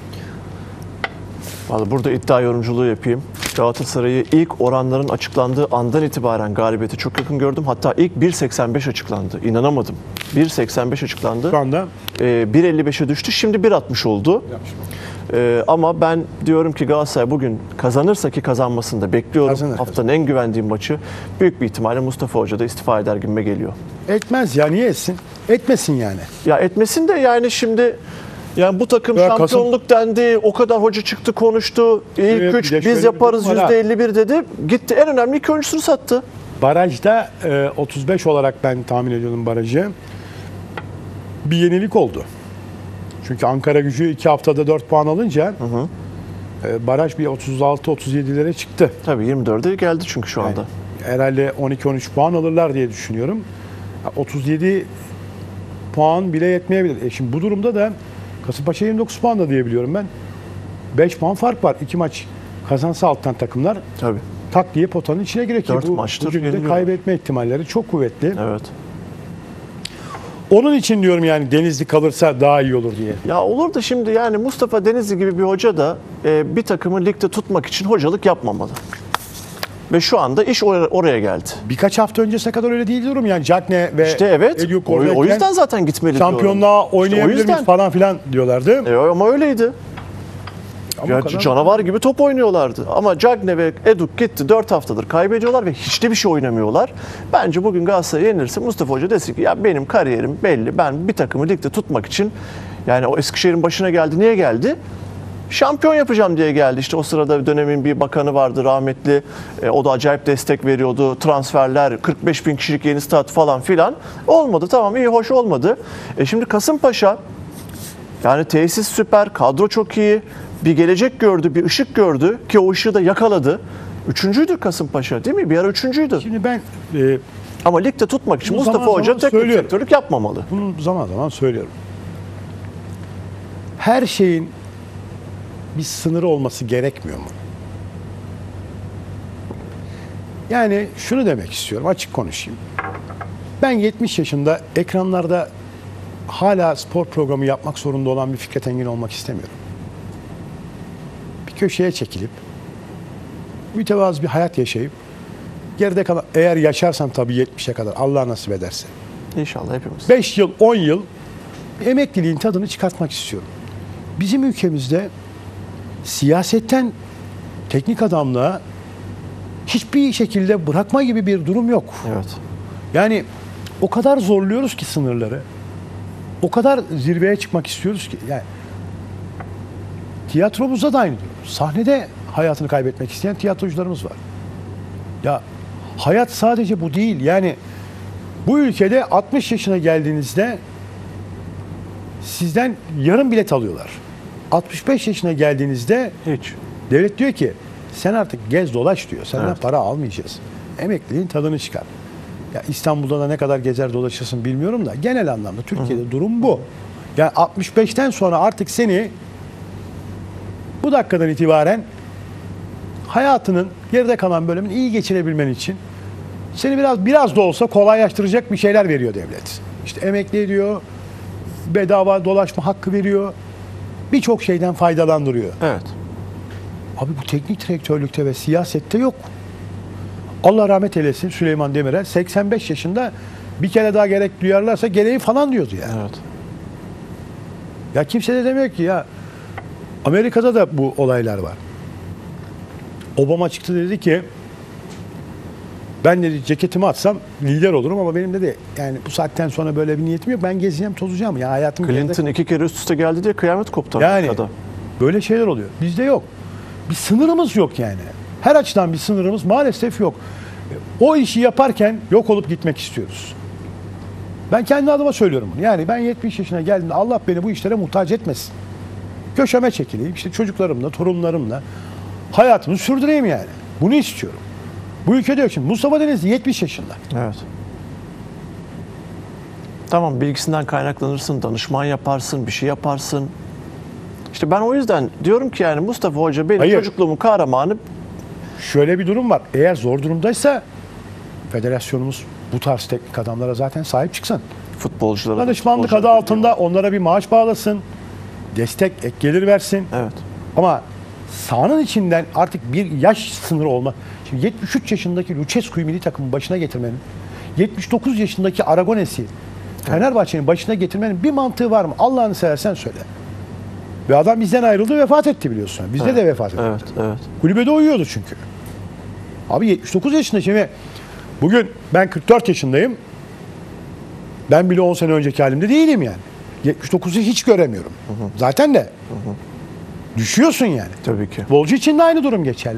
Vallahi burada iddia yorumculuğu yapayım. Galatasaray'ı ilk oranların açıklandığı andan itibaren galibiyete çok yakın gördüm. Hatta ilk bir seksen beş açıklandı. İnanamadım. bir seksen beş açıklandı. Şu anda Ee, bir elli beşe düştü. Şimdi bir altmış oldu. Ee, ama ben diyorum ki Galatasaray bugün kazanırsa, ki kazanmasını da bekliyorum. Kazanır, Haftanın en güvendiğim maçı. Büyük bir ihtimalle Mustafa Hoca da istifa eder gibime geliyor. etmez ya, niye etsin? Etmesin yani. Ya etmesin de yani şimdi, yani bu takım Ya şampiyonluk dendi. O kadar hoca çıktı konuştu. İlk Evet, üç bir de şöyle biz bir yaparız durum var ha. yüzde elli bir dedi. Gitti en önemli iki oyuncusunu sattı. Barajda e, otuz beş olarak ben tahmin ediyordum barajı. Bir yenilik oldu. Çünkü Ankara Gücü iki haftada dört puan alınca e, baraj bir otuz altı otuz yedilere çıktı. Tabii yirmi dörde geldi çünkü şu anda. Herhalde on iki on üç puan alırlar diye düşünüyorum. otuz yedi puan bile yetmeyebilir. E şimdi bu durumda da Kasımpaşa yirmi dokuz puan da diyebiliyorum ben. beş puan fark var. İki maç kazansa alttan takımlar Tabii. tak diye potanın içine girer ki Dört bu maçtır bugün de yeniliyorlar. kaybetme ihtimalleri çok kuvvetli. Evet. Onun için diyorum yani Denizli kalırsa daha iyi olur diye. Ya olur da şimdi yani Mustafa Denizli gibi bir hoca da e, bir takımı ligde tutmak için hocalık yapmamalı. Ve şu anda iş oraya, oraya geldi. Birkaç hafta öncesine kadar öyle değil durum yani. Cagney ve İşte evet. Eduk O, o oradayken yüzden zaten gitmeli diyorum. şampiyonluğa İşte o oynayabilir yüzden. miyiz falan filan diyorlardı. E, ama öyleydi. Ama Ya, o kadar- canavar gibi top oynuyorlardı. Ama Cagney ve Eduk gitti dört haftadır kaybediyorlar ve hiç de bir şey oynamıyorlar. Bence bugün Galatasaray yenilirse Mustafa Hoca desin ki ya benim kariyerim belli. Ben bir takımı ligde tutmak için Yani o Eskişehir'in başına geldi. Niye geldi? Şampiyon yapacağım diye geldi. İşte o sırada dönemin bir bakanı vardı rahmetli. E, o da acayip destek veriyordu. Transferler, kırk beş bin kişilik yeni stat falan filan. Olmadı, tamam, iyi hoş olmadı. E şimdi Kasımpaşa, yani tesis süper, kadro çok iyi. Bir gelecek gördü, bir ışık gördü ki o ışığı da yakaladı. Üçüncüydü Kasımpaşa, değil mi? Bir ara üçüncüydü. Şimdi ben e, Ama ligde tutmak için bunu Mustafa zaman Hoca zaman teknik söylüyorum. direktörlük yapmamalı. bunu zaman zaman söylüyorum. Her şeyin bir sınırı olması gerekmiyor mu? Yani şunu demek istiyorum, açık konuşayım. Ben yetmiş yaşında ekranlarda hala spor programı yapmak zorunda olan bir Fikret Engin olmak istemiyorum. Bir köşeye çekilip mütevazı bir hayat yaşayıp geride kalan, eğer yaşarsam tabii yetmişe kadar Allah nasip ederse, İnşallah hepimiz. beş yıl, on yıl emekliliğin tadını çıkartmak istiyorum. Bizim ülkemizde siyasetten teknik adamlığa hiçbir şekilde bırakma gibi bir durum yok. Evet. Yani o kadar zorluyoruz ki sınırları. O kadar zirveye çıkmak istiyoruz ki. Yani tiyatromuzda da aynı diyor. Sahnede hayatını kaybetmek isteyen tiyatrocularımız var. Ya hayat sadece bu değil. Yani bu ülkede altmış yaşına geldiğinizde sizden yarım bilet alıyorlar. altmış beş yaşına geldiğinizde Hiç. devlet diyor ki sen artık gez dolaş diyor. Senden Evet. para almayacağız. Emekliliğin tadını çıkar. Ya İstanbul'da da ne kadar gezer dolaşırsın bilmiyorum da genel anlamda Türkiye'de Hı-hı. durum bu. Yani altmış beşten sonra artık seni bu dakikadan itibaren hayatının geride kalan bölümünü iyi geçirebilmen için seni biraz biraz da olsa kolaylaştıracak bir şeyler veriyor devlet. İşte emekli ediyor, bedava dolaşma hakkı veriyor. Birçok şeyden faydalandırıyor. Evet. Abi bu teknik direktörlükte ve siyasette yok. Allah rahmet eylesin Süleyman Demirel seksen beş yaşında bir kere daha gerek duyarlarsa gereği falan diyordu yani. Evet. Ya kimse de demiyor ki ya Amerika'da da bu olaylar var. Obama çıktı dedi ki ben dedi ceketimi atsam lider olurum ama benim dedi yani bu saatten sonra böyle bir niyetim yok. Ben gezeceğim, tozacağım ya hayatım. Clinton geride... iki kere üst üste geldi diye kıyamet koptu Yani Amerika'da. böyle şeyler oluyor. Bizde yok. Bir sınırımız yok yani. Her açıdan bir sınırımız maalesef yok. O işi yaparken yok olup gitmek istiyoruz. Ben kendi adıma söylüyorum bunu. Yani ben yetmiş yaşına geldiğimde Allah beni bu işlere muhtaç etmesin. Köşeme çekileyim, işte çocuklarımla, torunlarımla hayatımı sürdüreyim yani. Bunu istiyorum. Bu ülkede yok şimdi. Mustafa Denizli yetmiş yaşında. Evet. Tamam, bilgisinden kaynaklanırsın, danışman yaparsın, bir şey yaparsın. İşte ben o yüzden diyorum ki yani Mustafa Hoca benim Hayır. çocukluğumun kahramanı. Şöyle bir durum var. Eğer zor durumdaysa federasyonumuz bu tarz teknik adamlara zaten sahip çıksın. Futbolculara. Danışmanlık adı futbolculara altında onlara bir maaş bağlasın. Destek, ek gelir versin. Evet. Ama sahanın içinden artık bir yaş sınırı olma. Şimdi yetmiş üç yaşındaki Lucescu'yu milli takımın başına getirmenin, yetmiş dokuz yaşındaki Aragones'i Fenerbahçe'nin başına getirmenin bir mantığı var mı? Allah'ını seversen söyle. Ve adam bizden ayrıldı, vefat etti biliyorsun. Bizde Evet. de vefat etti. Evet, evet. Kulübede uyuyordu çünkü. Abi yetmiş dokuz yaşında şimdi. Bugün ben kırk dört yaşındayım. Ben bile on sene önceki halimde değilim yani. yetmiş dokuzu hiç göremiyorum. Hı hı. Zaten de. Hı hı. Düşüyorsun yani. Tabii ki. Futbolcu için de aynı durum geçerli.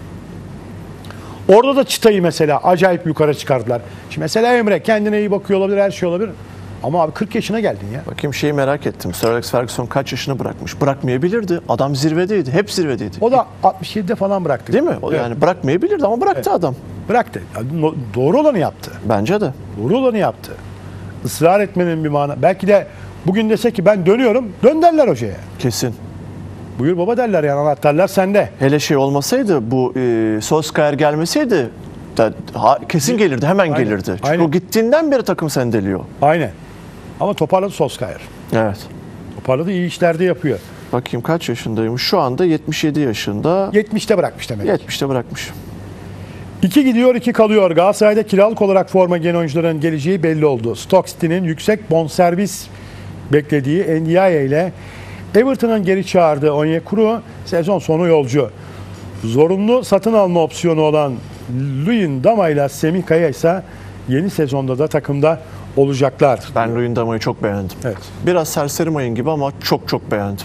Orada da çıtayı mesela acayip yukarı çıkardılar. Şimdi mesela Emre kendine iyi bakıyor olabilir, her şey olabilir. Ama abi kırk yaşına geldin ya. Bakayım şeyi merak ettim. Sir Alex Ferguson kaç yaşını bırakmış? Bırakmayabilirdi. Adam zirvedeydi. Hep zirvedeydi. O da altmış yedide falan bıraktı. Değil mi? O Evet. yani bırakmayabilirdi ama bıraktı Evet. adam. Bıraktı. Yani no- doğru olanı yaptı. Bence de. Doğru olanı yaptı. Israr etmenin bir mana. Belki de bugün dese ki ben dönüyorum, dön derler hocaya. Kesin. Buyur baba derler yani, anahtarlar sende. Hele şey olmasaydı, bu e, Solskjaer gelmeseydi da, ha, kesin gelirdi, hemen Aynen, gelirdi. Çünkü aynen. o gittiğinden beri takım sendeliyor. Aynen. Ama toparladı Solskjaer. Evet. Toparladı, iyi işlerde yapıyor. Bakayım kaç yaşındaymış? Şu anda yetmiş yedi yaşında. yetmişte bırakmış demek. yetmişte bırakmış. İki gidiyor, iki kalıyor. Galatasaray'da kiralık olarak forma giyen oyuncuların geleceği belli oldu. Stoke City'nin yüksek bonservis beklediği Ndiaye ile Everton'ın geri çağırdığı Onyekuru sezon sonu yolcu. Zorunlu satın alma opsiyonu olan Luyendama ile Semih Kaya ise yeni sezonda da takımda olacaklar. Ben Luyendama'yı çok beğendim. Evet. Biraz serseri mayın gibi ama çok çok beğendim.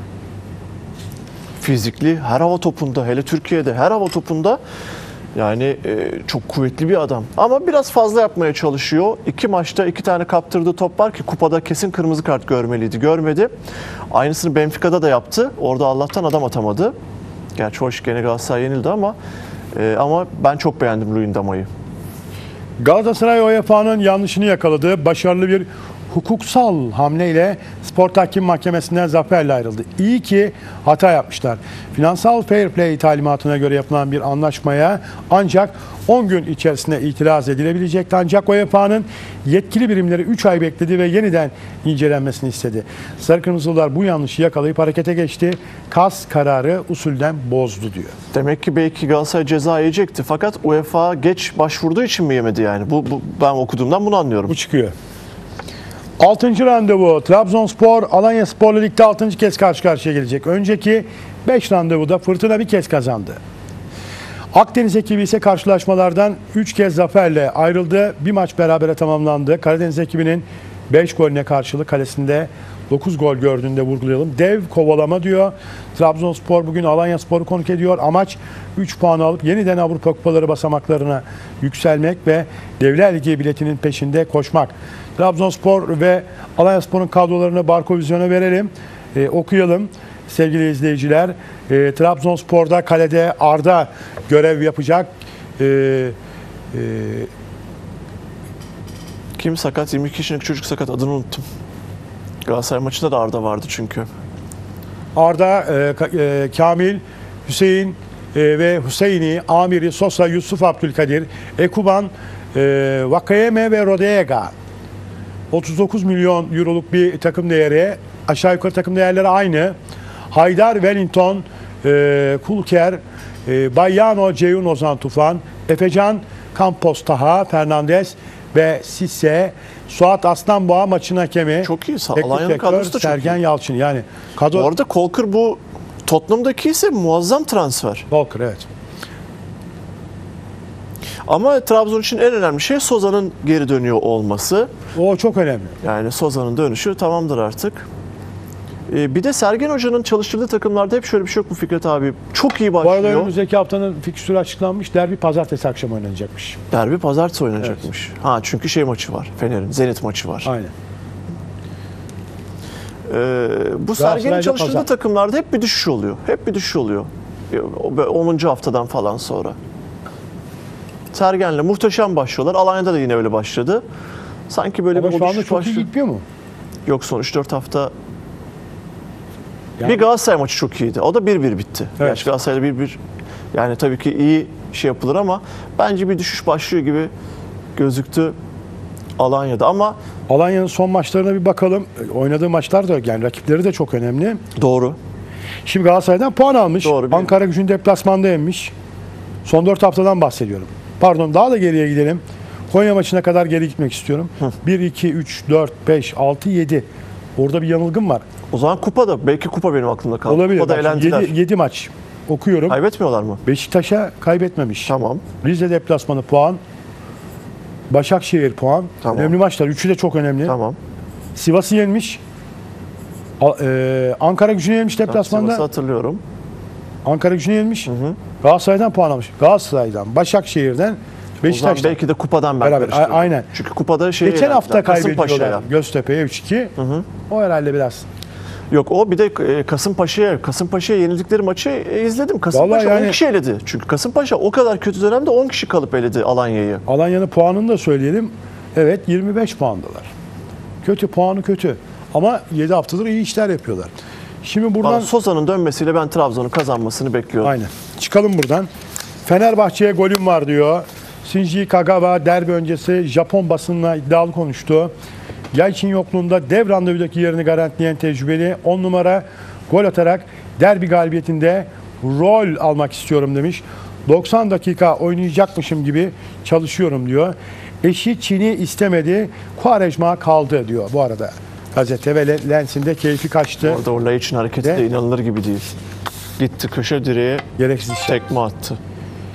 Fizikli, her hava topunda, hele Türkiye'de her hava topunda yani e, çok kuvvetli bir adam. Ama biraz fazla yapmaya çalışıyor. İki maçta iki tane kaptırdığı top var ki kupada kesin kırmızı kart görmeliydi. Görmedi. Aynısını Benfica'da da yaptı. Orada Allah'tan adam atamadı. Gerçi hoş gene Galatasaray yenildi ama e, ama ben çok beğendim Luyendama'yı. Galatasaray U E F A'nın yanlışını yakaladığı başarılı bir hukuksal hamleyle Spor Tahkim Mahkemesi'nden zaferle ayrıldı. İyi ki hata yapmışlar. Finansal fair play talimatına göre yapılan bir anlaşmaya ancak on gün içerisinde itiraz edilebilecekti. Ancak U E F A'nın yetkili birimleri üç ay bekledi ve yeniden incelenmesini istedi. Sarı Kırmızılar bu yanlışı yakalayıp harekete geçti. K A S kararı usulden bozdu diyor. Demek ki belki Galatasaray ceza yiyecekti. Fakat U E F A geç başvurduğu için mi yemedi yani? Bu, bu ben okuduğumdan bunu anlıyorum. Bu çıkıyor. altıncı randevu. Trabzonspor, Alanyaspor'la ligde altıncı kez karşı karşıya gelecek. Önceki beş randevuda Fırtına bir kez kazandı. Akdeniz ekibi ise karşılaşmalardan üç kez zaferle ayrıldı. Bir maç berabere tamamlandı. Karadeniz ekibinin beş golüne karşılık kalesinde dokuz gol gördüğünde vurgulayalım. Dev kovalama diyor. Trabzonspor bugün Alanyaspor'u konuk ediyor. Amaç üç puan alıp yeniden Avrupa Kupaları basamaklarına yükselmek ve Devler Ligi biletinin peşinde koşmak. Trabzonspor ve Alanyaspor'un kadrolarını Barkovizyon'a verelim. Ee, okuyalım sevgili izleyiciler. Ee, Trabzonspor'da kalede Arda görev yapacak. Ee, e, Kim sakat? yirmi iki kişilik çocuk sakat. Adını unuttum. Galatasaray maçında da Arda vardı çünkü. Arda, e, Ka- e, Kamil, Hüseyin e, ve Hüseyini, Amiri, Sosa, Yusuf Abdülkadir, Ekuban, e, Vakayeme ve Rodega. otuz dokuz milyon euroluk bir takım değeri. Aşağı yukarı takım değerleri aynı. Haydar, Wellington, e, Kulker, e, Bayyano, Ceyhun, Ozan Tufan, Efecan, Campos, Taha, Fernandez ve Sisse, Suat Aslanboğa maçın hakemi. Çok iyi. Teknik Alanya'nın direktör kadrosu da çok Sergen iyi. Yalçın. Yani kadro... Bu arada Kolkır bu Tottenham'daki ise muazzam transfer. Volker, evet. Ama Trabzon için en önemli şey Soza'nın geri dönüyor olması. O çok önemli. Yani Soza'nın dönüşü tamamdır artık. Ee, bir de Sergen Hoca'nın çalıştırdığı takımlarda hep şöyle bir şey yok mu Fikret abi? Çok iyi Bu arada başlıyor. önümüzdeki haftanın fikstürü açıklanmış. Derbi pazartesi akşamı oynanacakmış. Derbi pazartesi oynanacakmış. Ha çünkü şey maçı var. Fener'in Zenit maçı var. Aynen. Ee, bu Sergen'in Galatasaray'da çalıştırdığı pazar. takımlarda hep bir düşüş oluyor. Hep bir düşüş oluyor. onuncu haftadan falan sonra. Sergen'le muhteşem başlıyorlar. Alanya'da da yine öyle başladı. Sanki böyle Ama bir şu anda düşüş çok iyi başladı. gitmiyor mu? Yok son üç dört hafta. Yani- Bir Galatasaray maçı çok iyiydi. O da bir bir bitti. Evet. Gerçi Galatasaray'da bir bir yani tabii ki iyi şey yapılır ama bence bir düşüş başlıyor gibi gözüktü Alanya'da ama Alanya'nın son maçlarına bir bakalım. Oynadığı maçlar da yani rakipleri de çok önemli. doğru. Şimdi Galatasaray'dan puan almış. Doğru, bir- Ankara Gücü'nü deplasmanda yenmiş. Son dört haftadan bahsediyorum. Pardon daha da geriye gidelim. Konya maçına kadar geri gitmek istiyorum. bir, iki, üç, dört, beş, altı, yedi. Orada bir yanılgım var. O zaman kupada belki kupa benim aklımda kaldı. Olabilir. Kupada elendiler. yedi maç okuyorum. Kaybetmiyorlar mı? Beşiktaş'a kaybetmemiş. Tamam. Rize deplasmanı puan. Başakşehir puan. Tamam. Önemli maçlar. Üçü de çok önemli. Tamam. Sivas'ı yenmiş. A- e, Ankara Gücü'nü yenmiş deplasmanda. Sivas'ı hatırlıyorum. Ankara Gücü'nü yenmiş. Galatasaray'dan puan almış. Galatasaray'dan, Başakşehir'den, O zaman Beşiktaş'tan. belki de kupadan ben Beraber, karıştırdım. a- aynen. Çünkü kupada şey Geçen hafta kaybediyorlar Kasımpaşa'ya. Göztepe'ye üç iki. O herhalde biraz. Yok o bir de e, Kasımpaşa'ya Kasımpaşa'ya yenildikleri maçı e, izledim. Kasımpaşa Vallahi yani- on kişi eledi. Çünkü Kasımpaşa o kadar kötü dönemde on kişi kalıp eledi Alanya'yı. Alanya'nın puanını da söyleyelim. Evet yirmi beş puandalar. Kötü puanı kötü. Ama yedi haftadır iyi işler yapıyorlar. Şimdi buradan Bana Sosa'nın dönmesiyle ben Trabzon'un kazanmasını bekliyorum. aynen. Çıkalım buradan. Fenerbahçe'ye golüm var diyor. Shinji Kagawa derbi öncesi Japon basınına iddialı konuştu. Yalçın yokluğunda dev randevudaki yerini garantileyen tecrübeli on numara gol atarak derbi galibiyetinde rol almak istiyorum demiş. doksan dakika oynayacakmışım gibi çalışıyorum diyor. Eşi Çin'i istemedi. Quaresma kaldı diyor bu arada. Gazete ve Lens'in de keyfi kaçtı. Orada Orla için hareketi De- de inanılır gibi değil. Gitti köşe direğe Gereksiz işler. tekme attı.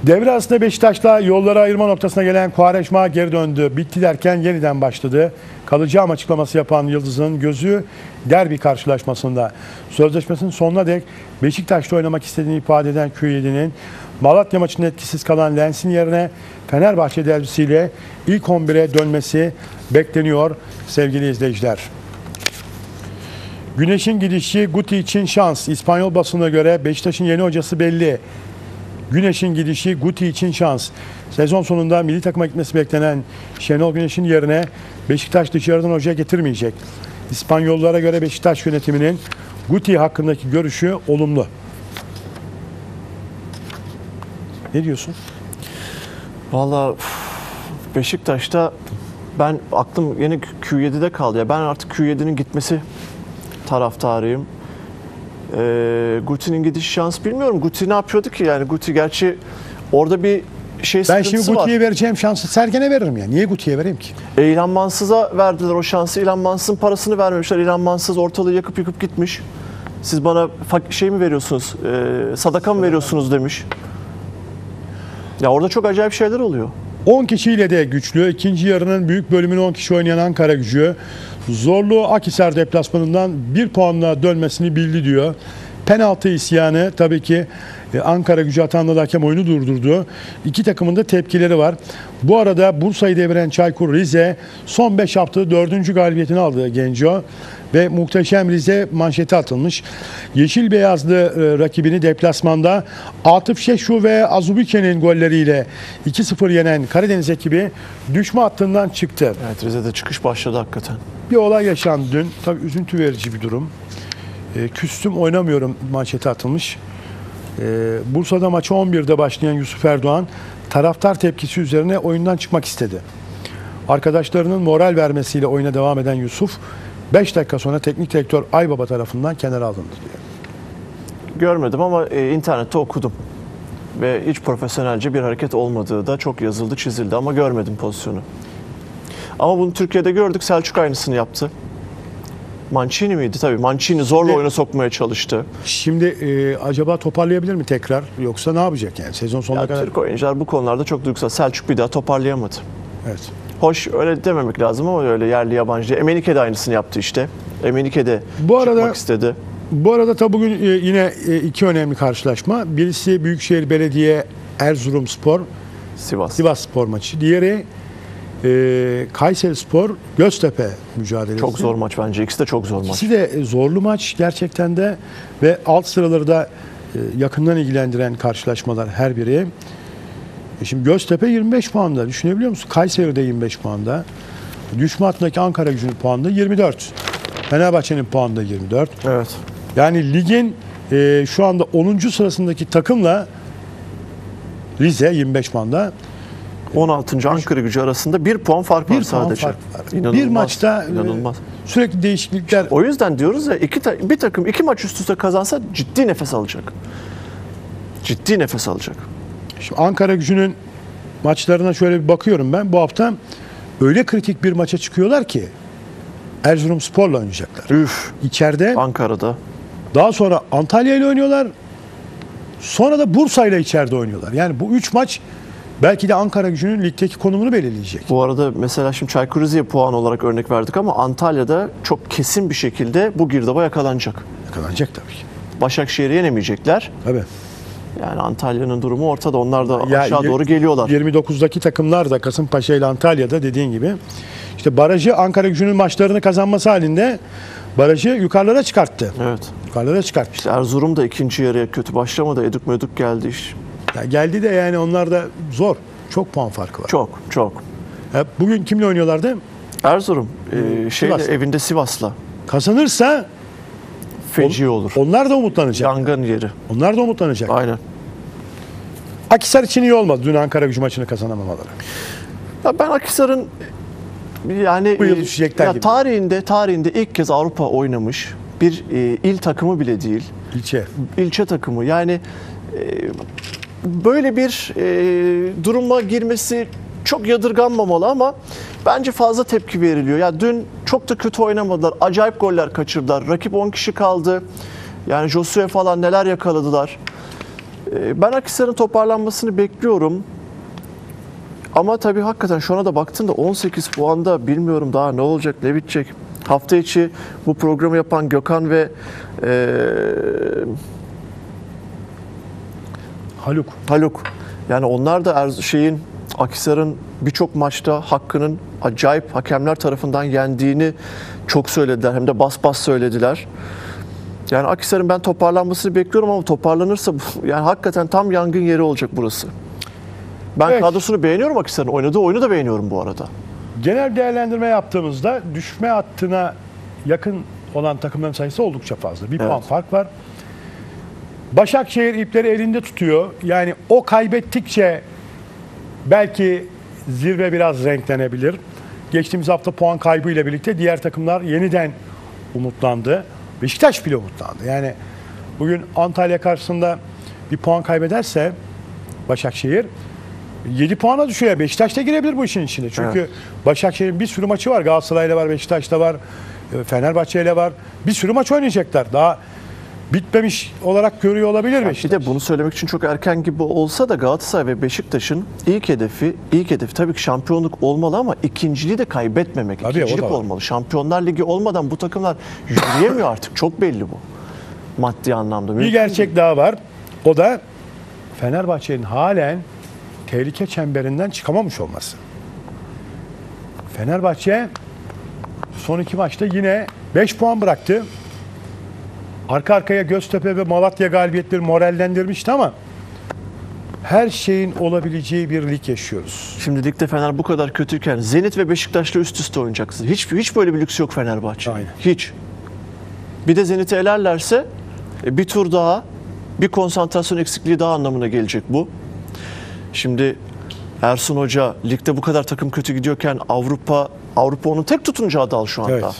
Devre arasında Beşiktaş'la yolları ayırma noktasına gelen Quaresma geri döndü. Bitti derken yeniden başladı. Kalacağım açıklaması yapan Yıldız'ın gözü derbi karşılaşmasında. Sözleşmesinin sonuna dek Beşiktaş'ta oynamak istediğini ifade eden Q yedi'nin Malatya maçında etkisiz kalan Lens'in yerine Fenerbahçe derbisiyle ilk on bire dönmesi bekleniyor sevgili izleyiciler. Güneş'in gidişi Guti için şans. İspanyol basınına göre Beşiktaş'ın yeni hocası belli. Güneş'in gidişi Guti için şans. Sezon sonunda milli takıma gitmesi beklenen Şenol Güneş'in yerine Beşiktaş dışarıdan hoca getirmeyecek. İspanyollara göre Beşiktaş yönetiminin Guti hakkındaki görüşü olumlu. Ne diyorsun? Valla Beşiktaş'ta ben aklım yine Q yedi'de kaldı. Ya ben artık Q yedi'nin gitmesi taraftarıyım. Ee, Guti'nin gidiş şans bilmiyorum. Guti ne yapıyordu ki? Yani Guti gerçi orada bir şey Ben sıkıntısı şimdi var. Guti'ye vereceğim şansı Sergen'e veririm ya. Niye Guti'ye vereyim ki? E, İlhan Mansız'a verdiler o şansı. İlhan Mansız'ın parasını vermemişler. İlhan Mansız ortalığı yakıp yıkıp gitmiş. Siz bana fak- şey mi veriyorsunuz? E, sadaka mı veriyorsunuz demiş. Ya orada çok acayip şeyler oluyor. on kişiyle de güçlü. İkinci yarının büyük bölümünü on kişi oynayan Ankaragücü zorlu Akhisar deplasmanından bir puanla dönmesini bildi diyor. Penaltı isyanı tabii ki Ankaragücü hatanla da hakem oyunu durdurdu. İki takımın da tepkileri var. Bu arada Bursa'yı deviren Çaykur Rize son beş hafta dördüncü galibiyetini aldı Genco ve Muhteşem Rize manşete atılmış. Yeşil beyazlı e, rakibini deplasmanda Atıf Şeşu ve Azubike'nin golleriyle iki sıfır yenen Karadeniz ekibi düşme hattından çıktı. Evet, Rize'de çıkış başladı hakikaten. Bir olay yaşandı dün. Tabii üzüntü verici bir durum. E, küstüm oynamıyorum manşete atılmış. E, Bursa'da maçı on birde başlayan Yusuf Erdoğan taraftar tepkisi üzerine oyundan çıkmak istedi. Arkadaşlarının moral vermesiyle oyuna devam eden Yusuf beş dakika sonra teknik direktör Aybaba tarafından kenara alındı diyor. Görmedim ama e, internette okudum. Ve hiç profesyonelce bir hareket olmadığı da çok yazıldı, çizildi ama görmedim pozisyonu. Ama bunu Türkiye'de gördük. Selçuk aynısını yaptı. Mancini miydi? Tabii Mancini zorla Şimdi- oyuna sokmaya çalıştı. Şimdi e, acaba toparlayabilir mi tekrar yoksa ne yapacak yani sezon sonuna Ya, kadar? Türk oyuncular bu konularda çok duygusal. Selçuk bir daha toparlayamadı. Evet. Hoş öyle dememek lazım ama öyle yerli yabancı. Emenike de aynısını yaptı işte. Emenike de Bu arada- çıkmak istedi. Bu arada tabi bugün e, yine e, iki önemli karşılaşma. Birisi Büyükşehir Belediye Erzurumspor Sivas. Sivasspor maçı. Diğeri e, Kayserispor Göztepe mücadelesi. Çok zor maç bence. İkisi de çok zor maç. İkisi de zorlu maç gerçekten de ve alt sıraları da e, yakından ilgilendiren karşılaşmalar her biri. E şimdi Göztepe yirmi beş puanda. Düşünebiliyor musun? Kayseri de yirmi beş puanda. Düşme hattındaki Ankaragücü'nün puanı da yirmi dört. Fenerbahçe'nin puanı da yirmi dört. Evet. Yani ligin e, şu anda onuncu sırasındaki takımla Rize yirmi beş puanda. on altıncı Ankara Gücü arasında bir puan fark var Bir puan sadece. fark var. İnanılmaz. Bir maçta e, inanılmaz. sürekli değişiklikler. O yüzden diyoruz ya iki ta- bir takım iki maç üst üste kazansa ciddi nefes alacak. Ciddi nefes alacak. Şimdi Ankaragücü'nün maçlarına şöyle bir bakıyorum ben. Bu hafta öyle kritik bir maça çıkıyorlar ki Erzurumspor'la oynayacaklar. Üf. İçeride. Ankara'da. Daha sonra Antalya ile oynuyorlar. Sonra da Bursa ile içeride oynuyorlar. Yani bu üç maç belki de Ankaragücü'nün ligdeki konumunu belirleyecek. Bu arada mesela şimdi Çaykur Rize'ye puan olarak örnek verdik ama Antalya'da çok kesin bir şekilde bu girdaba yakalanacak. Yakalanacak tabii ki. Başakşehir'i yenemeyecekler. Tabii. Yani Antalya'nın durumu ortada. Onlar da Ya, aşağı y- doğru geliyorlar. yirmi dokuzdaki takımlar da Kasımpaşa ile Antalya'da dediğin gibi işte barajı Ankaragücü'nün maçlarını kazanması halinde barajı yukarılara çıkarttı. Evet. Yukarılara çıkartmış. İşte Erzurum da ikinci yarıya kötü başlamadı. Eduk meduk geldi iş. Ya geldi de yani onlar da zor. Çok puan farkı var. Çok çok. Ya bugün kimle oynuyorlardı? Erzurum e, şeyle, Sivas. evinde Sivas'la. Kazanırsa Feci olur. onlar da umutlanacak. Yangın yeri. Onlar da umutlanacak. Aynen. Akhisar için iyi olmadı dün Ankaragücü maçını kazanamamaları. Ya ben Akhisar'ın yani Bu yıl e, düşecekler ya gibi. tarihinde tarihinde ilk kez Avrupa oynamış bir e, il takımı bile değil. İlçe. İlçe takımı. Yani e, böyle bir e, duruma girmesi çok yadırganmamalı ama bence fazla tepki veriliyor. Ya dün çok da kötü oynamadılar. Acayip goller kaçırdılar. Rakip on kişi kaldı. Yani Josue falan neler yakaladılar. E, Ben Akhisar'ın toparlanmasını bekliyorum. Ama tabii hakikaten şu ana da baktığımda on sekiz puanda bilmiyorum daha ne olacak, ne bitecek. Hafta içi bu programı yapan Gökhan ve e, Haluk. Haluk. Yani onlar da Erz- şeyin Akhisar'ın birçok maçta hakkının acayip hakemler tarafından yendiğini çok söylediler. Hem de bas bas söylediler. Yani Akhisar'ın ben toparlanmasını bekliyorum ama toparlanırsa bu- yani hakikaten tam yangın yeri olacak burası. Ben Evet. kadrosunu beğeniyorum Akhisar'ın. Oynadığı oyunu da beğeniyorum bu arada. Genel değerlendirme yaptığımızda düşme hattına yakın olan takımların sayısı oldukça fazla. Bir Evet. puan fark var. Başakşehir ipleri elinde tutuyor. Yani o kaybettikçe belki zirve biraz renklenebilir. Geçtiğimiz hafta puan kaybıyla birlikte diğer takımlar yeniden umutlandı. Beşiktaş bile umutlandı. Yani bugün Antalya karşısında bir puan kaybederse Başakşehir yedi puana düşüyor. Beşiktaş da girebilir bu işin içine. Çünkü Evet. Başakşehir'in bir sürü maçı var. Galatasaray'la var, Beşiktaş'ta var, Fenerbahçe'yle var. Bir sürü maç oynayacaklar. Daha bitmemiş olarak görüyor olabilir Bir Beşiktaş. de bunu söylemek için çok erken gibi olsa da Galatasaray ve Beşiktaş'ın ilk hedefi, ilk hedefi tabii ki şampiyonluk olmalı ama ikinciliği de kaybetmemek. Tabii, o da İkincilik var. olmalı. Şampiyonlar Ligi olmadan bu takımlar yürüyemiyor artık. Çok belli bu. Maddi anlamda. Bir gerçek daha var. O da Fenerbahçe'nin halen tehlike çemberinden çıkamamış olması. Fenerbahçe son iki maçta yine beş puan bıraktı. Arka arkaya Göztepe ve Malatya galibiyetleri morallendirmişti ama her şeyin olabileceği bir lig yaşıyoruz. Şimdi ligde Fener bu kadar kötüyken Zenit ve Beşiktaş'la üst üste oynayacaksın. Hiç, hiç böyle bir lüks yok Fenerbahçe. Aynen. Hiç. Bir de Zenit'i elerlerse e, bir tur daha, bir konsantrasyon eksikliği daha anlamına gelecek bu. Şimdi Ersun Hoca ligde bu kadar takım kötü gidiyorken Avrupa Avrupa onun tek tutunacağı dal şu anda. Evet.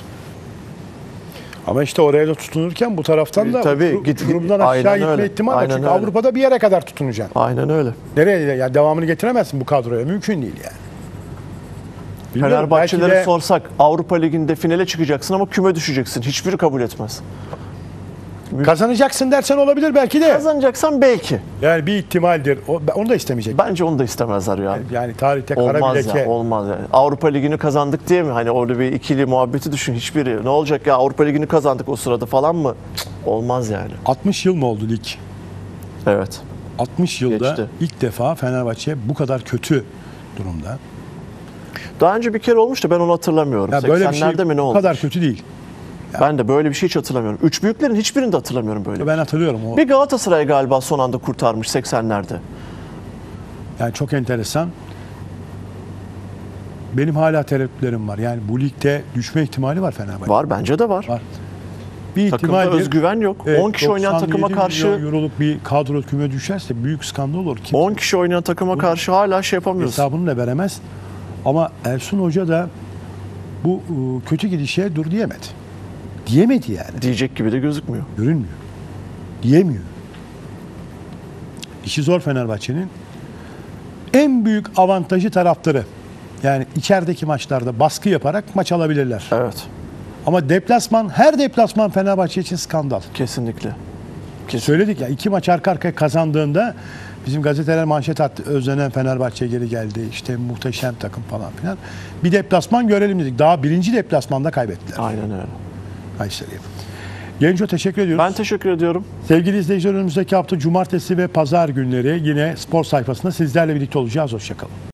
Ama işte oraya da tutunurken bu taraftan da Tabii, Tabii, git- durumdan aynen aşağı gitme öyle. ihtimali var. Aynen Çünkü öyle. Avrupa'da bir yere kadar tutunacaksın. Aynen öyle. Nereye? Yani devamını getiremezsin bu kadroya. Mümkün değil yani. Bilmiyorum, Fenerbahçelere belki de- sorsak Avrupa Ligi'nde finale çıkacaksın ama küme düşeceksin. Hiçbiri kabul etmez. Kazanacaksın dersen olabilir belki de. Kazanacaksan belki. Yani bir ihtimaldir. O, onu da istemeyecek. Bence onu da istemezler ya. Yani tarihte kara Olmaz bileke. ya, olmaz yani. Avrupa Ligi'ni kazandık diye mi? Hani orada bir ikili muhabbeti düşün hiçbiri. Ne olacak ya Avrupa Ligi'ni kazandık o sırada falan mı? Cık, olmaz yani. altmış yıl mı oldu lig? Evet. altmış yılda Geçti. ilk defa Fenerbahçe bu kadar kötü durumda. Daha önce bir kere olmuştu ben onu hatırlamıyorum. Ya böyle bir şey seksenlerde mi ne bu olmuş? kadar kötü değil. Ben de böyle bir şey hiç hatırlamıyorum. Üç büyüklerin hiçbirini de hatırlamıyorum böyle. Ben hatırlıyorum o. Bir Galatasaray galiba son anda kurtarmış seksenlerde. Yani çok enteresan. Benim hala tereddütlerim var. Yani bu ligde düşme ihtimali var Fenerbahçe. Var bence de var. Var. Bir Takımda ihtimal özgüven yok. Evet, on kişi oynayan doksan takıma yedi karşı milyon euroluk bir kadro küme düşerse büyük skandal olur. Kimse on kişi oynayan takıma karşı hala şey yapamıyoruz. hesabını da veremez. Ama Ersun Hoca da bu ıı, kötü gidişe dur diyemedi. Diyemedi yani. Diyecek gibi de gözükmüyor. Görünmüyor. Diyemiyor. İşi zor Fenerbahçe'nin. En büyük avantajı taraftarı. Yani içerideki maçlarda baskı yaparak maç alabilirler. Evet. Ama deplasman, her deplasman Fenerbahçe için skandal. Kesinlikle. Kesin. Söyledik ya, iki maç arka arkaya kazandığında bizim gazeteler manşet attı. Özlenen Fenerbahçe geri geldi. İşte muhteşem takım falan filan. Bir deplasman görelim dedik. Daha birinci deplasmanda kaybettiler. Aynen öyle. Kayseri'ye. Genco teşekkür ediyoruz. Ben teşekkür ediyorum. Sevgili izleyiciler, önümüzdeki hafta cumartesi ve pazar günleri yine spor sayfasında sizlerle birlikte olacağız. Hoşçakalın.